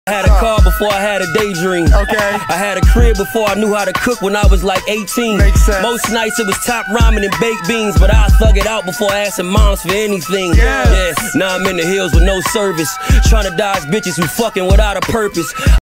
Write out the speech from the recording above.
I had a car before I had a daydream. Okay. I had a crib before I knew how to cook when I was like 18. Makes sense. Most nights it was top ramen and baked beans, but I thug it out before asking moms for anything. Yes. Yeah, now I'm in the hills with no service, trying to dodge bitches who fucking without a purpose.